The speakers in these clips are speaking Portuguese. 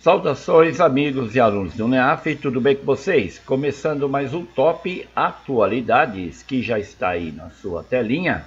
Saudações, amigos e alunos do NEAF, tudo bem com vocês? Começando mais um Top Atualidades, que já está aí na sua telinha.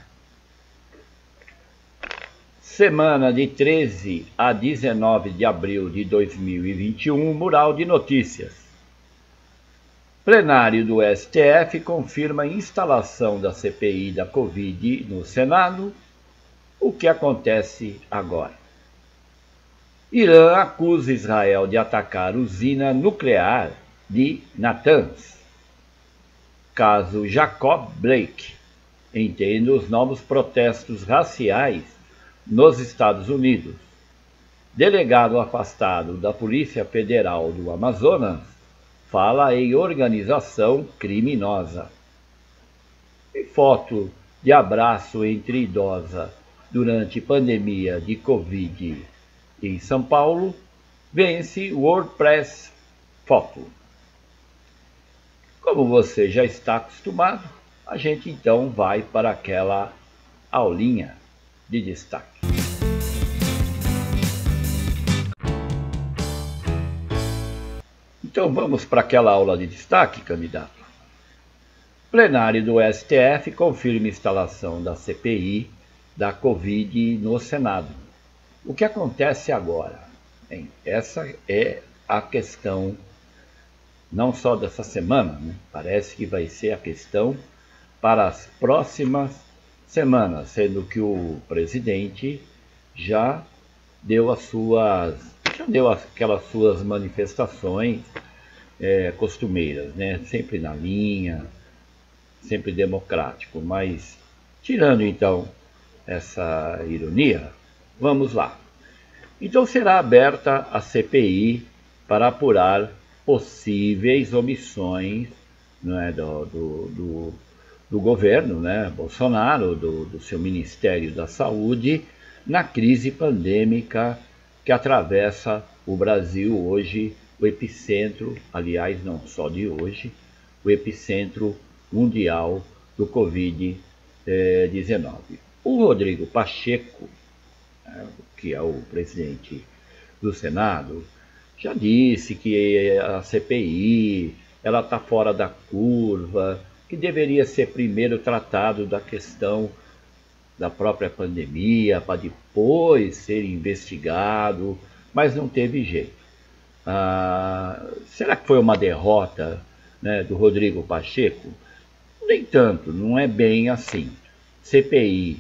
Semana de 13 a 19 de abril de 2021, Mural de Notícias. Plenário do STF confirma a instalação da CPI da Covid no Senado. O que acontece agora? Irã acusa Israel de atacar usina nuclear de Natanz. Caso Jacob Blake. Entendo os novos protestos raciais nos Estados Unidos. Delegado afastado da Polícia Federal do Amazonas fala em organização criminosa. E foto de abraço entre idosa durante pandemia de Covid em São Paulo, vence WordPress Photo. Como você já está acostumado, a gente então vai para aquela aulinha de destaque. Então vamos para aquela aula de destaque, candidato. Plenário do STF confirma a instalação da CPI da Covid no Senado. O que acontece agora? Bem, essa é a questão não só dessa semana, né? Parece que vai ser a questão para as próximas semanas, sendo que o presidente já deu aquelas suas manifestações costumeiras, né? Sempre na linha, sempre democrático, mas tirando então essa ironia, vamos lá. Então será aberta a CPI para apurar possíveis omissões, né, do governo, né, Bolsonaro, do seu Ministério da Saúde, na crise pandêmica que atravessa o Brasil hoje, o epicentro, aliás, não só de hoje, o epicentro mundial do Covid-19. O Rodrigo Pacheco, que é o presidente do Senado, já disse que a CPI ela está fora da curva, que deveria ser primeiro tratado da questão da própria pandemia, para depois ser investigado, mas não teve jeito. Será que foi uma derrota, né, do Rodrigo Pacheco? Nem tanto, não é bem assim. CPI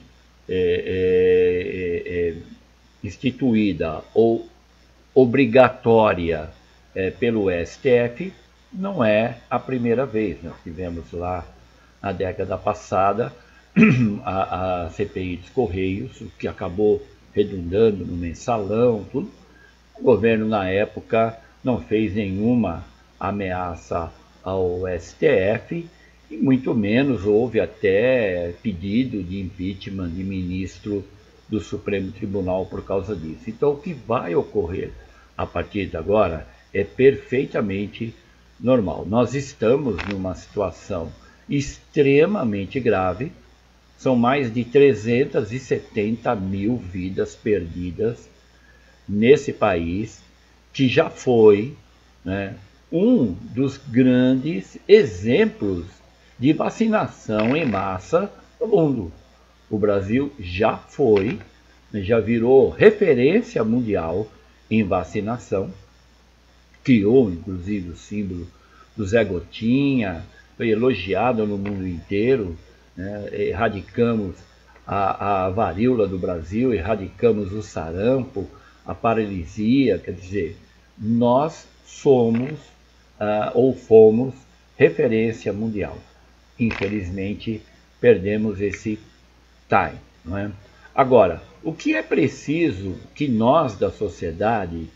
instituída ou obrigatória pelo STF não é a primeira vez. Nós tivemos lá na década passada a CPI dos Correios, o que acabou redundando no mensalão, tudo. O governo na época não fez nenhuma ameaça ao STF e muito menos houve até pedido de impeachment de ministro do Supremo Tribunal por causa disso. Então o que vai ocorrer a partir de agora é perfeitamente normal. Nós estamos numa situação extremamente grave, são mais de 370 mil vidas perdidas nesse país, que já foi, né, um dos grandes exemplos de vacinação em massa no mundo. O Brasil já foi, já virou referência mundial em vacinação, criou inclusive o símbolo do Zé Gotinha, foi elogiado no mundo inteiro, né? Erradicamos a varíola do Brasil, erradicamos o sarampo, a paralisia, quer dizer, nós somos ou fomos referência mundial. Infelizmente, perdemos esse time, não é? Agora, o que é preciso que nós da sociedade,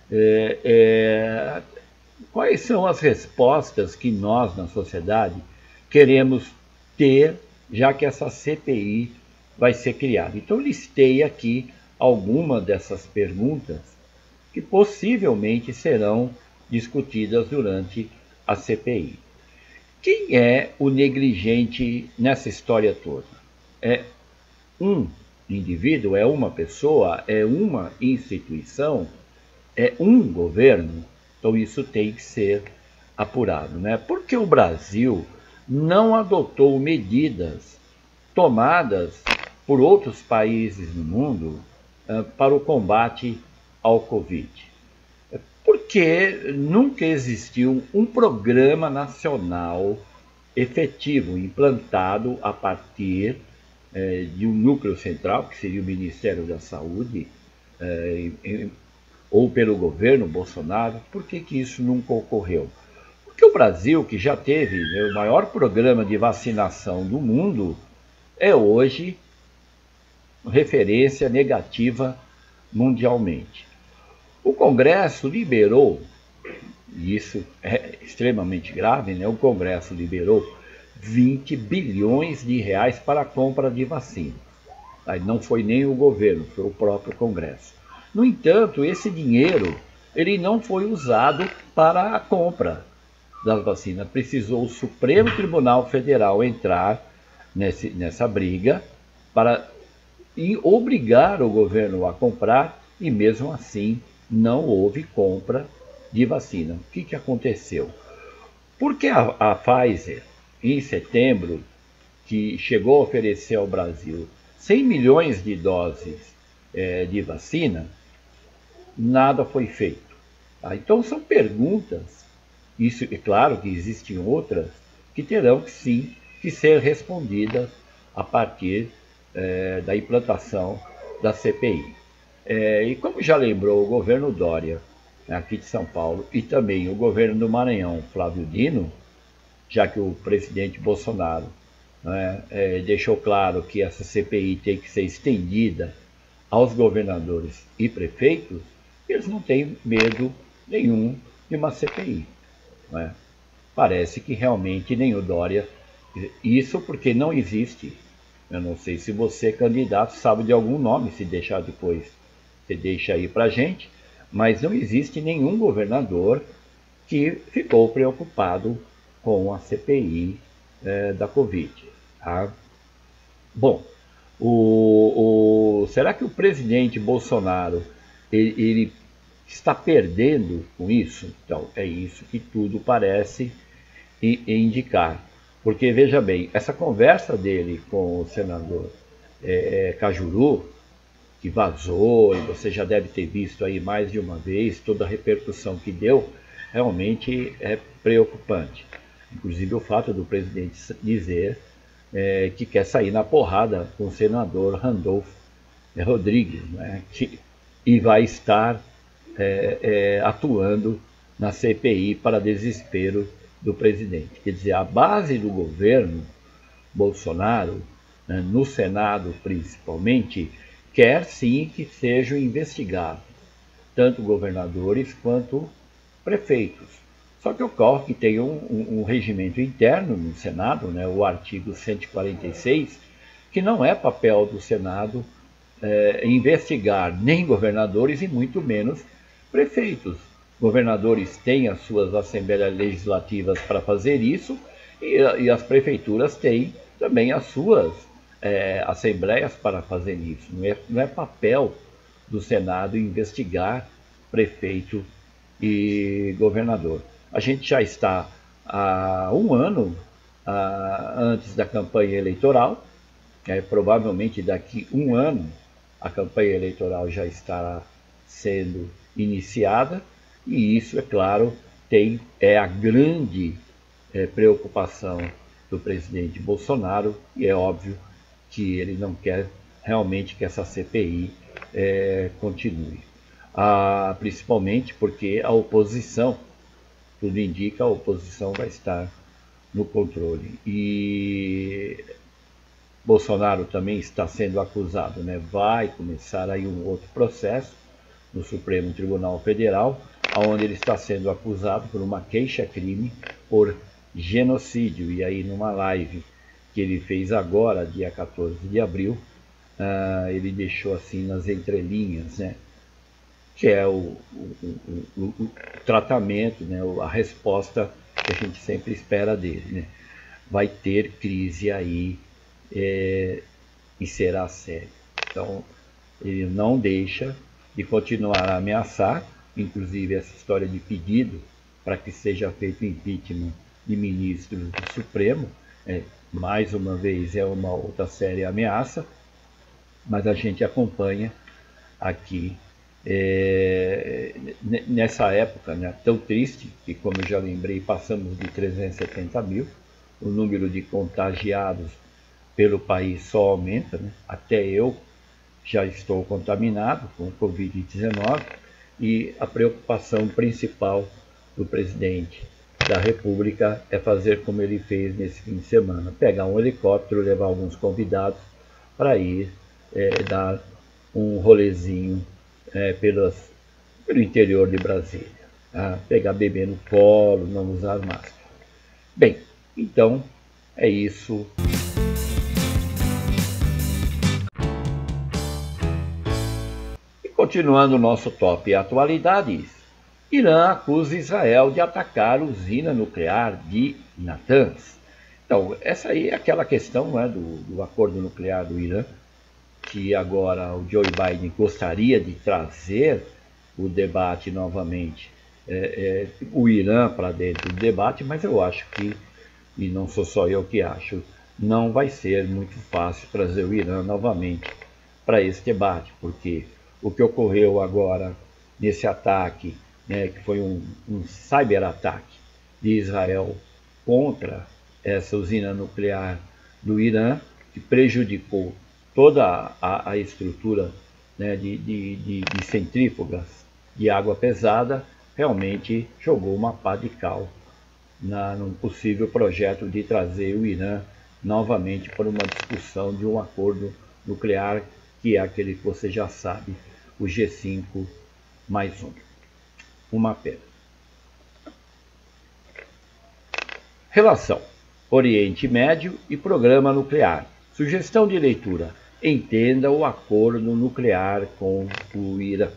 quais são as respostas que nós na sociedade queremos ter, já que essa CPI vai ser criada? Então, listei aqui algumas dessas perguntas que possivelmente serão discutidas durante a CPI. Quem é o negligente nessa história toda? É um indivíduo, é uma pessoa, é uma instituição? é um governo, então isso tem que ser apurado, né? Porque o Brasil não adotou medidas tomadas por outros países no mundo para o combate ao Covid. Porque nunca existiu um programa nacional efetivo, implantado a partir de um núcleo central, que seria o Ministério da Saúde, ou pelo governo Bolsonaro. Por que isso nunca ocorreu? Porque o Brasil, que já teve, né, o maior programa de vacinação do mundo, é hoje referência negativa mundialmente. O Congresso liberou, e isso é extremamente grave, né? O Congresso liberou 20 bilhões de reais para a compra de vacina. Aí não foi nem o governo, foi o próprio Congresso. No entanto, esse dinheiro ele não foi usado para a compra das vacinas. Precisou o Supremo Tribunal Federal entrar nessa briga para obrigar o governo a comprar, e mesmo assim não houve compra de vacina. O que aconteceu? Porque a Pfizer, em setembro, que chegou a oferecer ao Brasil 100 milhões de doses de vacina, nada foi feito. Tá? Então são perguntas, isso é claro que existem outras, que terão que sim que ser respondidas a partir da implantação da CPI. E como já lembrou o governo Dória, aqui de São Paulo, e também o governo do Maranhão, Flávio Dino, já que o presidente Bolsonaro deixou claro que essa CPI tem que ser estendida aos governadores e prefeitos, eles não têm medo nenhum de uma CPI. Né? Parece que realmente nem o Dória, isso porque não existe. Eu não sei se você, candidato, sabe de algum nome, se deixar depois, você deixa aí pra gente, mas não existe nenhum governador que ficou preocupado com a CPI da Covid. Tá? Bom, será que o presidente Bolsonaro ele está perdendo com isso? Então, é isso que tudo parece indicar. Porque, veja bem, essa conversa dele com o senador Cajuru, que vazou, e você já deve ter visto aí mais de uma vez, toda a repercussão que deu, realmente é preocupante. Inclusive o fato do presidente dizer que quer sair na porrada com o senador Randolfo Rodrigues, né, e vai estar atuando na CPI para desespero do presidente. Quer dizer, a base do governo Bolsonaro, né, no Senado principalmente, quer sim que sejam investigados tanto governadores quanto prefeitos. Só que ocorre que tem um regimento interno no Senado, né, o artigo 146, que não é papel do Senado investigar nem governadores e muito menos prefeitos. Governadores têm as suas assembleias legislativas para fazer isso e as prefeituras têm também as suas assembleias para fazer isso. Não é papel do Senado investigar prefeito e governador. A gente já está há um ano antes da campanha eleitoral, provavelmente daqui um ano a campanha eleitoral já estará sendo iniciada, e isso, é claro, é a grande preocupação do presidente Bolsonaro, e é óbvio que ele não quer realmente que essa CPI continue. Principalmente porque a oposição, tudo indica, a oposição vai estar no controle. E Bolsonaro também está sendo acusado, né? Vai começar aí um outro processo no Supremo Tribunal Federal, onde ele está sendo acusado por uma queixa-crime por genocídio. E aí, numa live que ele fez agora, dia 14 de abril, ele deixou assim nas entrelinhas, né, que é o tratamento, né, a resposta que a gente sempre espera dele. Né? Vai ter crise aí e será sério. Então, ele não deixa de continuar a ameaçar, inclusive essa história de pedido para que seja feito impeachment de ministros do Supremo. Mais uma vez é uma outra séria ameaça, mas a gente acompanha aqui nessa época, né, tão triste, que como eu já lembrei, passamos de 370 mil, o número de contagiados pelo país só aumenta, né? Até eu já estou contaminado com o Covid-19 e a preocupação principal do presidente da República é fazer como ele fez nesse fim de semana, pegar um helicóptero, levar alguns convidados para ir dar um rolezinho pelo interior de Brasília, tá? Pegar bebê no colo, não usar máscara. Bem, então é isso. E continuando o nosso top atualidades, Irã acusa Israel de atacar a usina nuclear de Natanz. Então, essa aí é aquela questão, né, do acordo nuclear do Irã, que agora o Joe Biden gostaria de trazer o debate novamente, o Irã para dentro do debate, mas eu acho que, e não sou só eu que acho, não vai ser muito fácil trazer o Irã novamente para esse debate, porque o que ocorreu agora nesse ataque, né, que foi um cyberataque de Israel contra essa usina nuclear do Irã, que prejudicou toda a estrutura, né, de centrífugas de água pesada, realmente jogou uma pá de cal num possível projeto de trazer o Irã novamente para uma discussão de um acordo nuclear, que é aquele que você já sabe, o G5+1. Uma pena. Relação Oriente Médio e programa nuclear. Sugestão de leitura: entenda o acordo nuclear com o Irã.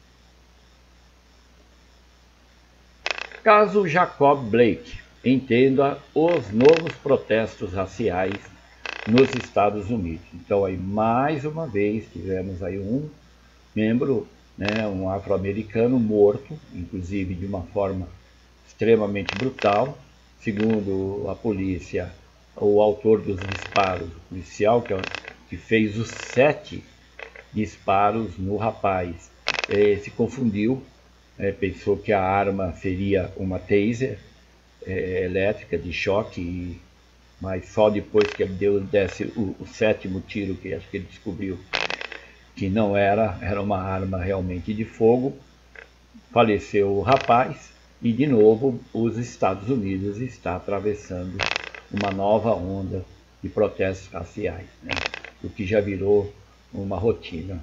Caso Jacob Blake. Entenda os novos protestos raciais nos Estados Unidos. Então, aí mais uma vez tivemos aí um membro, né, um afro-americano morto, inclusive de uma forma extremamente brutal. Segundo a polícia, o autor dos disparos, o policial que fez os 7 disparos no rapaz, se confundiu, pensou que a arma seria uma taser elétrica de choque, mas só depois que ele desse o 7º tiro, que acho que ele descobriu que não era uma arma realmente de fogo. Faleceu o rapaz e, de novo, os Estados Unidos está atravessando uma nova onda de protestos raciais, né? O que já virou uma rotina.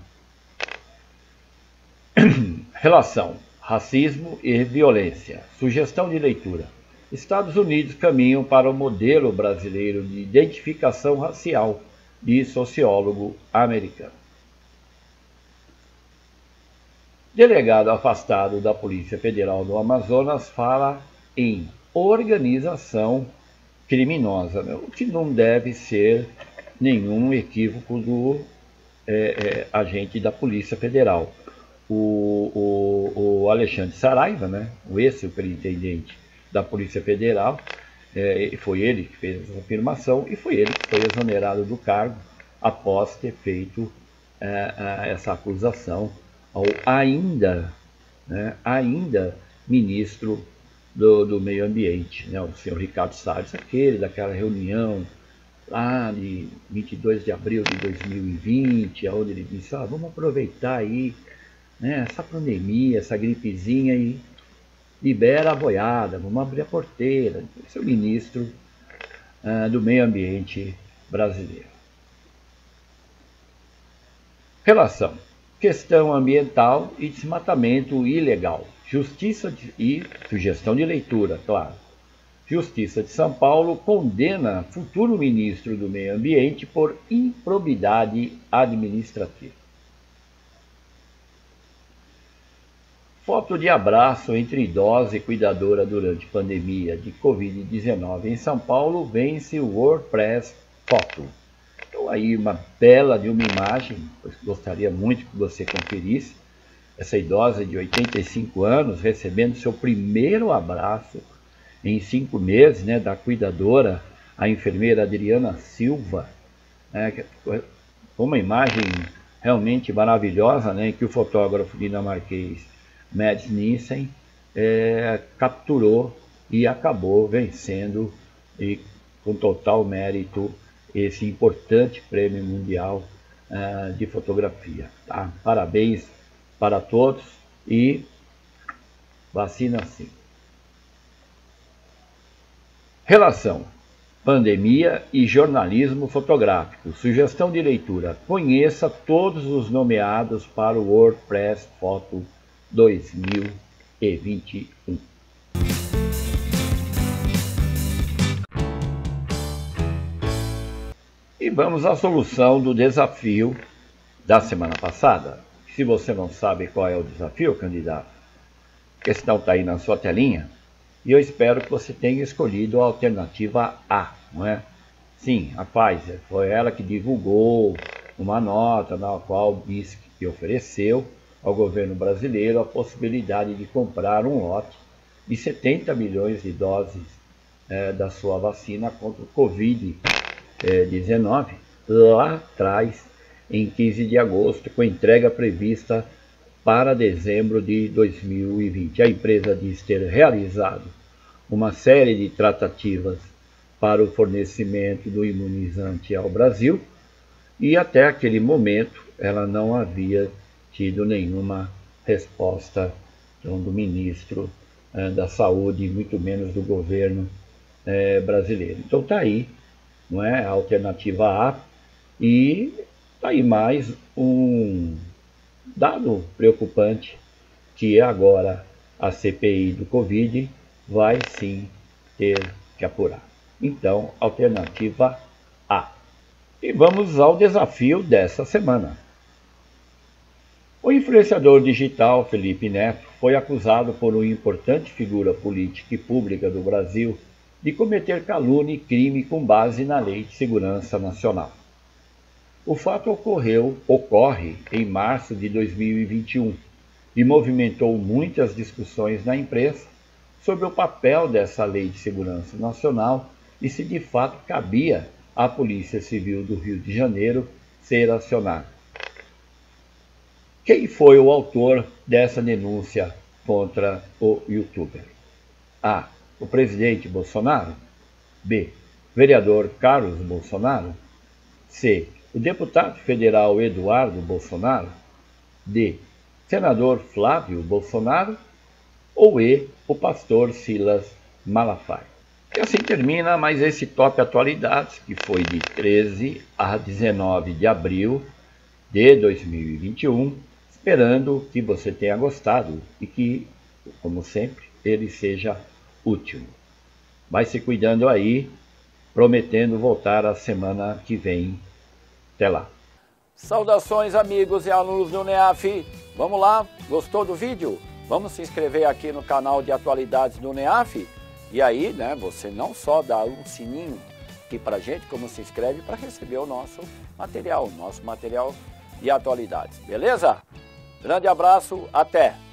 Relação racismo e violência. Sugestão de leitura: Estados Unidos caminham para o modelo brasileiro de identificação racial, de sociólogo americano. Delegado afastado da Polícia Federal do Amazonas fala em organização criminosa, o que não deve ser nenhum equívoco do agente da Polícia Federal. O Alexandre Saraiva, né, o ex-superintendente da Polícia Federal, foi ele que fez essa afirmação e foi ele que foi exonerado do cargo após ter feito essa acusação ao ainda ministro do Meio Ambiente, né, o senhor Ricardo Salles, daquela reunião lá de 22 de abril de 2020, onde ele disse: vamos aproveitar aí, né, essa pandemia, essa gripezinha e libera a boiada, vamos abrir a porteira. Esse é o ministro do Meio Ambiente brasileiro. Relação questão ambiental e desmatamento ilegal. Justiça e sugestão de leitura, claro. Justiça de São Paulo condena futuro ministro do Meio Ambiente por improbidade administrativa. Foto de abraço entre idosa e cuidadora durante pandemia de Covid-19 em São Paulo vence o WordPress Foto. Então aí uma bela de uma imagem, gostaria muito que você conferisse, essa idosa de 85 anos, recebendo seu primeiro abraço em 5 meses, né, da cuidadora, a enfermeira Adriana Silva, né, uma imagem realmente maravilhosa, né, que o fotógrafo dinamarquês Mads Nielsen capturou e acabou vencendo, e com total mérito, esse importante prêmio mundial de fotografia. Tá? Parabéns para todos e vacina sim. Relação pandemia e jornalismo fotográfico. Sugestão de leitura. Conheça todos os nomeados para o WordPress Photo 2021. E vamos à solução do desafio da semana passada. Se você não sabe qual é o desafio, candidato, a questão está aí na sua telinha. E eu espero que você tenha escolhido a alternativa A, não é? Sim, a Pfizer. Foi ela que divulgou uma nota na qual disse que ofereceu ao governo brasileiro a possibilidade de comprar um lote de 70 milhões de doses da sua vacina contra o Covid-19 lá atrás, em 15 de agosto, com entrega prevista para dezembro de 2020. A empresa diz ter realizado uma série de tratativas para o fornecimento do imunizante ao Brasil e até aquele momento ela não havia tido nenhuma resposta do ministro da Saúde, muito menos do governo brasileiro. Então está aí, não é, a alternativa A, e está aí mais um dado preocupante, que agora a CPI do Covid vai sim ter que apurar. Então, alternativa A. E vamos ao desafio dessa semana. O influenciador digital Felipe Neto foi acusado por uma importante figura política e pública do Brasil de cometer calúnia e crime com base na Lei de Segurança Nacional. O fato ocorre em março de 2021 e movimentou muitas discussões na imprensa sobre o papel dessa Lei de Segurança Nacional e se de fato cabia à Polícia Civil do Rio de Janeiro ser acionada. Quem foi o autor dessa denúncia contra o youtuber? A. O presidente Bolsonaro. B. Vereador Carlos Bolsonaro. C. O deputado federal Eduardo Bolsonaro. D. Senador Flávio Bolsonaro. Ou E. O pastor Silas Malafaia. E assim termina mais esse Top Atualidades, que foi de 13 a 19 de abril de 2021, esperando que você tenha gostado e que, como sempre, ele seja útil. Vai se cuidando aí, prometendo voltar a semana que vem. Até lá. Saudações, amigos e alunos do NEAF. Vamos lá, gostou do vídeo? Vamos se inscrever aqui no canal de atualidades do NEAF. E aí, né, você não só dá um sininho aqui pra gente, como se inscreve para receber o nosso material de atualidades. Beleza? Grande abraço, até!